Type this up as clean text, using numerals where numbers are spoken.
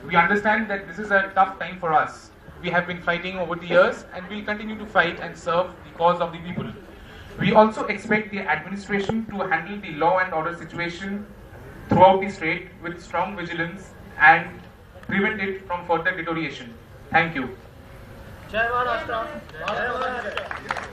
We understand that this is a tough time for us. We have been fighting over the years and will continue to fight and serve the cause of the people. We also expect the administration to handle the law and order situation throughout the state with strong vigilance and prevent it from further deterioration. Thank you. Jai Maharashtra.